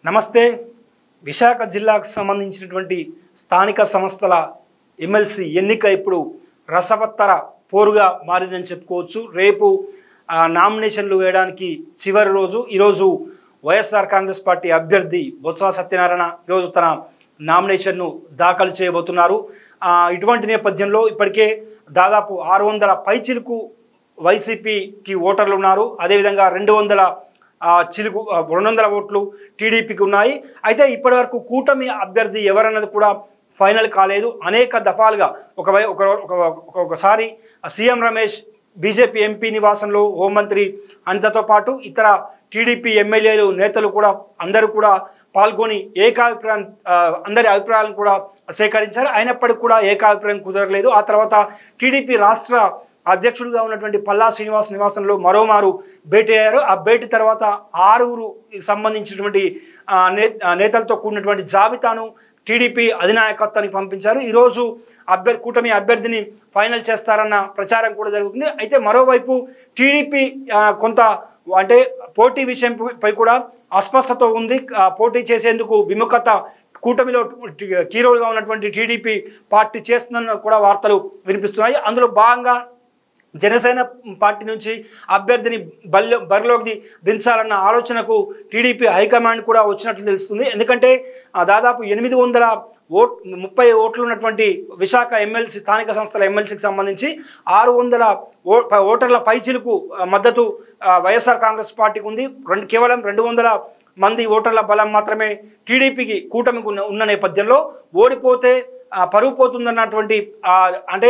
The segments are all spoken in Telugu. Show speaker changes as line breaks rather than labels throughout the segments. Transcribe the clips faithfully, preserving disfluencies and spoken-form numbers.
నమస్తే. విశాఖ జిల్లాకు సంబంధించినటువంటి స్థానిక సంస్థల ఎమ్మెల్సీ ఎన్నిక ఇప్పుడు రసవత్తర పోరుగా మారిందని చెప్పుకోవచ్చు. రేపు నామినేషన్లు వేయడానికి చివరి రోజు. ఈరోజు వైఎస్ఆర్ కాంగ్రెస్ పార్టీ అభ్యర్థి బొత్స సత్యనారాయణ ఈరోజు తన నామినేషన్ను దాఖలు చేయబోతున్నారు. ఇటువంటి నేపథ్యంలో ఇప్పటికే దాదాపు ఆరు వందల పైచిలుకు వైసీపీకి ఓటర్లు ఉన్నారు. అదేవిధంగా రెండు వందల చిలుకు రెండు వందల ఓట్లు టీడీపీకి ఉన్నాయి. అయితే ఇప్పటి వరకు కూటమి అభ్యర్థి ఎవరన్నది కూడా ఫైనల్ కాలేదు. అనేక దఫాలుగా ఒక ఒకసారి సీఎం రమేష్ బీజేపీ ఎంపీ నివాసంలో హోంమంత్రి అంతతో పాటు ఇతర టీడీపీ ఎమ్మెల్యేలు నేతలు కూడా అందరూ కూడా పాల్గొని ఏకాభిప్రాయం అందరి అభిప్రాయాలను కూడా సేకరించారు. అయినప్పటికీ కూడా ఏకాభిప్రాయం కుదరలేదు. ఆ తర్వాత టీడీపీ రాష్ట్ర అధ్యక్షుడిగా ఉన్నటువంటి పల్లా శ్రీనివాస్ నివాసంలో మరోమారు భేటీ అయ్యారు. ఆ భేటీ తర్వాత ఆరుగురు సంబంధించినటువంటి నేతలతో కూడినటువంటి జాబితాను టీడీపీ అధినాయకత్వానికి పంపించారు. ఈరోజు అభ్యర్థి కూటమి అభ్యర్థిని ఫైనల్ చేస్తారన్న ప్రచారం కూడా జరుగుతుంది. అయితే మరోవైపు టీడీపీ కొంత అంటే పోటీ విషయంపై కూడా అస్పష్టత ఉంది. పోటీ చేసేందుకు విముఖత కూటమిలో కీరోలుగా ఉన్నటువంటి టీడీపీ పార్టీ చేస్తుందని కూడా వార్తలు వినిపిస్తున్నాయి. అందులో భాగంగా జనసేన పార్టీ నుంచి అభ్యర్థిని బరిలో బరిలోకి దించాలన్న ఆలోచనకు టీడీపీ హైకమాండ్ కూడా వచ్చినట్లు తెలుస్తుంది. ఎందుకంటే దాదాపు ఎనిమిది వందల ఓట్ ముప్పై ఓట్లు ఉన్నటువంటి విశాఖ ఎమ్మెల్సీ స్థానిక సంస్థల ఎమ్మెల్సీకి సంబంధించి ఆరు వందల ఓ ఓటర్ల పైచిలుకు మద్దతు వైఎస్ఆర్ కాంగ్రెస్ పార్టీకి ఉంది. రెండు కేవలం రెండు వందల మంది ఓటర్ల బలం మాత్రమే టీడీపీకి కూటమికి ఉన్న ఉన్న నేపథ్యంలో ఓడిపోతే పరువు పోతుందన్నటువంటి అంటే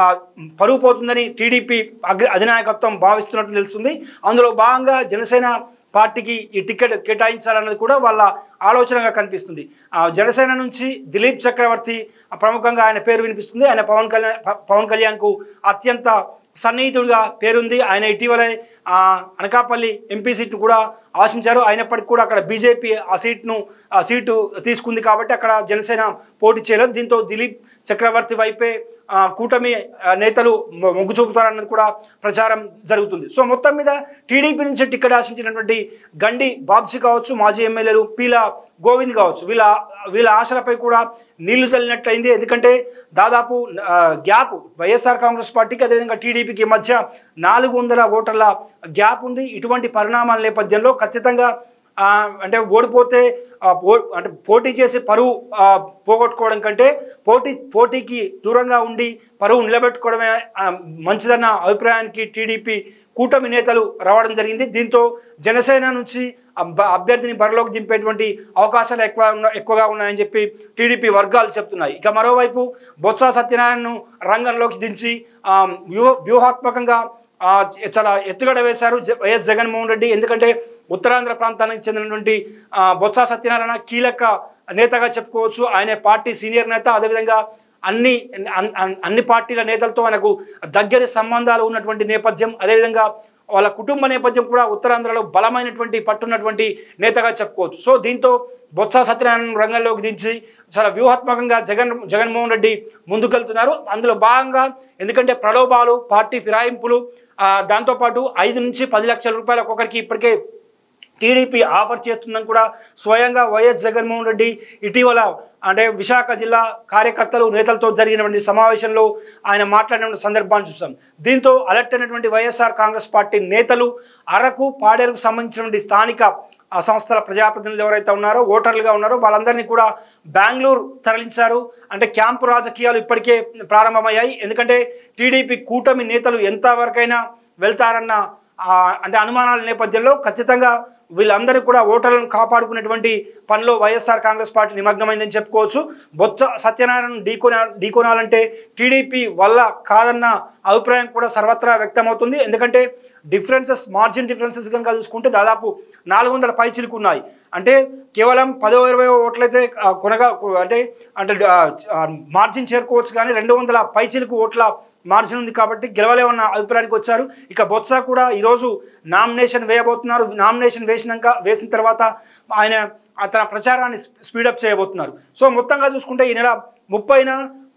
పరువు పోతుందని టీడీపీ అధినాయకత్వం భావిస్తున్నట్లు తెలుస్తుంది. అందులో భాగంగా జనసేన పార్టీకి ఈ టికెట్ కేటాయించాలన్నది కూడా వాళ్ళ ఆలోచనగా కనిపిస్తుంది. జనసేన నుంచి దిలీప్ చక్రవర్తి ప్రముఖంగా ఆయన పేరు వినిపిస్తుంది. ఆయన పవన్ కళ్యాణ్ పవన్ కళ్యాణ్కు అత్యంత సన్నిహితుడిగా పేరుంది. ఆయన ఇటీవలే అనకాపల్లి ఎంపీ సీటు కూడా ఆశించారు. అయినప్పటికీ కూడా అక్కడ బీజేపీ ఆ సీట్ను ఆ సీటు తీసుకుంది కాబట్టి అక్కడ జనసేన పోటీ చేయలేదు. దీంతో దిలీప్ చక్రవర్తి వైపే కూటమి నేతలు మొగ్గు చూపుతారన్నది కూడా ప్రచారం జరుగుతుంది. సో మొత్తం మీద టీడీపీ నుంచి టికెట్ ఆశించినటువంటి గండి బాబ్జీ కావచ్చు, మాజీ ఎమ్మెల్యేలు పీల గోవింద్ కావచ్చు, వీళ్ళ వీళ్ళ ఆశలపై కూడా నీళ్లు చల్లినట్టయింది. ఎందుకంటే దాదాపు గ్యాప్ వైఎస్ఆర్ కాంగ్రెస్ పార్టీకి అదేవిధంగా టీడీపీకి మధ్య నాలుగు వందల ఓటర్ల గ్యాప్ ఉంది. ఇటువంటి పరిణామాల నేపథ్యంలో ఖచ్చితంగా అంటే ఓడిపోతే అంటే పోటీ చేసి పరువు పోగొట్టుకోవడం కంటే పోటీ పోటీకి దూరంగా ఉండి పరువు నిలబెట్టుకోవడమే మంచిదన్న అభిప్రాయానికి టీడీపీ కూటమి నేతలు రావడం జరిగింది. దీంతో జనసేన నుంచి అభ్యర్థిని బరిలోకి దింపేటువంటి అవకాశాలు ఎక్కువ ఎక్కువగా ఉన్నాయని చెప్పి టీడీపీ వర్గాలు చెప్తున్నాయి. ఇక మరోవైపు బొత్స సత్యనారాయణను రంగంలోకి దించి వ్యూహ వ్యూహాత్మకంగా చాలా ఎత్తుగడ వేశారు వైఎస్ జగన్మోహన్ రెడ్డి. ఎందుకంటే ఉత్తరాంధ్ర ప్రాంతానికి చెందినటువంటి బొత్స సత్యనారాయణ కీలక నేతగా చెప్పుకోవచ్చు. ఆయన పార్టీ సీనియర్ నేత. అదేవిధంగా అన్ని అన్ని పార్టీల నేతలతో ఆయనకు దగ్గర సంబంధాలు ఉన్నటువంటి నేపథ్యం, అదేవిధంగా వాళ్ళ కుటుంబ నేపథ్యం కూడా ఉత్తరాంధ్రలో బలమైనటువంటి పట్టున్నటువంటి నేతగా చెప్పుకోవచ్చు. సో దీంతో బొత్స సత్యనారాయణ రంగంలోకి దించి చాలా వ్యూహాత్మకంగా జగన్ జగన్మోహన్ రెడ్డి ముందుకెళ్తున్నారు. అందులో భాగంగా ఎందుకంటే ప్రలోభాలు, పార్టీ ఫిరాయింపులు, దాంతోపాటు ఐదు నుంచి పది లక్షల రూపాయలు ఒక్కొక్కరికి ఇప్పటికే టీడీపీ ఆఫర్ చేస్తుందని కూడా స్వయంగా వైఎస్ జగన్మోహన్ రెడ్డి ఇటీవల అంటే విశాఖ జిల్లా కార్యకర్తలు నేతలతో జరిగినటువంటి సమావేశంలో ఆయన మాట్లాడిన సందర్భాన్ని చూసాం. దీంతో అలర్ట్ అయినటువంటి వైఎస్ఆర్ కాంగ్రెస్ పార్టీ నేతలు అరకు, పాడేరుకు సంబంధించినటువంటి స్థానిక సంస్థల ప్రజాప్రతినిధులు ఎవరైతే ఉన్నారో ఓటర్లుగా ఉన్నారో వాళ్ళందరినీ కూడా బెంగళూరు తరలించారు. అంటే క్యాంపు రాజకీయాలు ఇప్పటికే ప్రారంభమయ్యాయి. ఎందుకంటే టీడీపీ కూటమి నేతలు ఎంతవరకైనా వెళ్తారన్న అంటే అనుమానాల నేపథ్యంలో ఖచ్చితంగా వీళ్ళందరూ కూడా ఓటర్లను కాపాడుకునేటువంటి పనిలో వైఎస్ఆర్ కాంగ్రెస్ పార్టీ నిమగ్నమైందని చెప్పుకోవచ్చు. బొత్స సత్యనారాయణ ఢీకొనా ఢీకొనాలంటే టీడీపీ వల్ల కాదన్న అభిప్రాయం కూడా సర్వత్రా వ్యక్తమవుతుంది. ఎందుకంటే డిఫరెన్సెస్ మార్జిన్ డిఫరెన్సెస్ కనుక చూసుకుంటే దాదాపు నాలుగు వందల పై చిలుకున్నాయి. అంటే కేవలం పదో ఇరవై ఓట్లయితే కొనగా అంటే అంటే మార్జిన్ చేరుకోవచ్చు, కానీ రెండు వందల పై చిలుకు ఓట్ల మార్జిన్ ఉంది కాబట్టి గెలవలేమన్న అభిప్రాయానికి వచ్చారు. ఇక బొత్స కూడా ఈరోజు నామినేషన్ వేయబోతున్నారు. నామినేషన్ వేసినాక వేసిన తర్వాత ఆయన తన ప్రచారాన్ని స్పీడప్ చేయబోతున్నారు. సో మొత్తంగా చూసుకుంటే ఈ నెల ముప్పైన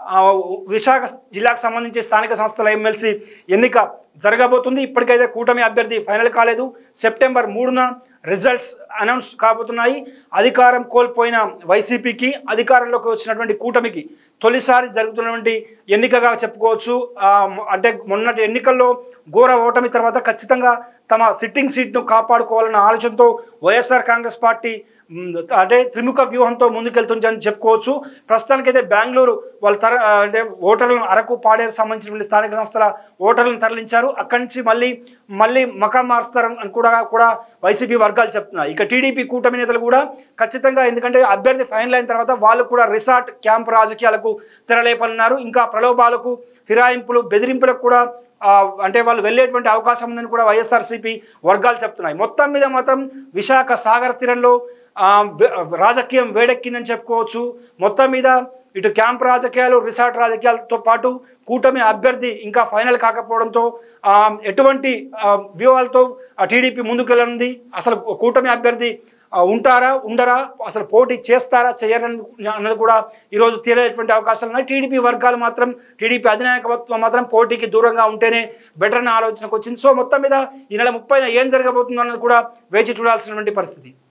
విశాఖ జిల్లాకు సంబంధించి స్థానిక సంస్థల ఎమ్మెల్సీ ఎన్నిక జరగబోతుంది. ఇప్పటికైతే కూటమి అభ్యర్థి ఫైనల్ కాలేదు. సెప్టెంబర్ మూడున రిజల్ట్స్ అనౌన్స్ కాబోతున్నాయి. అధికారం కోల్పోయిన వైసీపీకి అధికారంలోకి వచ్చినటువంటి కూటమికి తొలిసారి జరుగుతున్నటువంటి ఎన్నికగా చెప్పుకోవచ్చు. అంటే మొన్నటి ఎన్నికల్లో ఘోర ఓటమి తర్వాత ఖచ్చితంగా తమ సిట్టింగ్ సీట్ను కాపాడుకోవాలన్న ఆలోచనతో వైఎస్ఆర్ కాంగ్రెస్ పార్టీ అంటే త్రిముఖ వ్యూహంతో ముందుకెళ్తుందని చెప్పుకోవచ్చు. ప్రస్తుతానికైతే బెంగళూరు వాళ్ళు తర అంటే ఓటర్లను అరకు పాడేరు సంబంధించినటువంటి స్థానిక సంస్థల ఓటర్లను తరలించారు. అక్కడి నుంచి మళ్ళీ మళ్ళీ మకాం మారుస్తారని కూడా కూడా వైసీపీ వర్గాలు చెప్తున్నాయి. ఇక టీడీపీ కూటమి నేతలు కూడా ఖచ్చితంగా, ఎందుకంటే అభ్యర్థి ఫైనల్ అయిన తర్వాత వాళ్ళు కూడా రిసార్ట్ క్యాంప్ రాజకీయాలకు తెరలేపనున్నారు. ఇంకా ప్రలోభాలకు, ఫిరాయింపులు, బెదిరింపులకు కూడా అంటే వాళ్ళు వెళ్ళేటువంటి అవకాశం ఉందని కూడా వైఎస్ఆర్సీపీ వర్గాలు చెప్తున్నాయి. మొత్తం మీద మాత్రం విశాఖ సాగర్ తీరంలో రాజకీయం వేడెక్కిందని చెప్పుకోవచ్చు. మొత్తం మీద ఇటు క్యాంప్ రాజకీయాలు, రిసార్ట్ రాజకీయాలతో పాటు కూటమి అభ్యర్థి ఇంకా ఫైనల్ కాకపోవడంతో ఎటువంటి వ్యూహాలతో టీడీపీ ముందుకెళ్ళనుంది, అసలు కూటమి అభ్యర్థి ఉంటారా ఉండరా, అసలు పోటీ చేస్తారా చేయరని అన్నది కూడా ఈరోజు తేలేటువంటి అవకాశాలు ఉన్నాయి. టీడీపీ వర్గాలు మాత్రం, టీడీపీ అధినాయకత్వం మాత్రం పోటీకి దూరంగా ఉంటేనే బెటర్ అనే ఆలోచనకు వచ్చింది. సో మొత్తం మీద ఈ నెల ముప్పైన ఏం జరగబోతుందో అన్నది కూడా వేచి చూడాల్సినటువంటి పరిస్థితి.